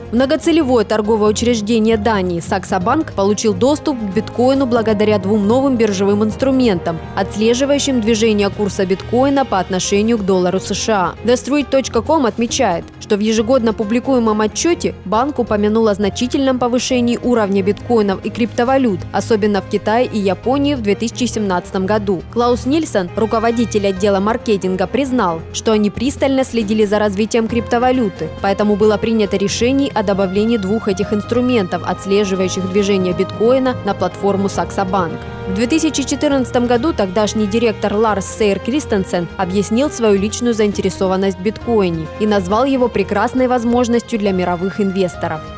Многоцелевое торговое учреждение Дании Saxo Bank получил доступ к биткоину благодаря двум новым биржевым инструментам, отслеживающим движение курса биткоина по отношению к доллару США. TheStreet.com отмечает, что в ежегодно публикуемом отчете банк упомянул о значительном повышении уровня биткоинов и криптовалют, особенно в Китае и Японии в 2017 году. Клаус Нильсон, руководитель отдела маркетинга, признал, что они пристально следили за развитием криптовалюты, поэтому было принято решение о добавлении двух этих инструментов, отслеживающих движение биткоина на платформу Saxo Bank. В 2014 году тогдашний директор Ларс Сейр Кристенсен объяснил свою личную заинтересованность в биткоине и назвал его прекрасной возможностью для мировых инвесторов.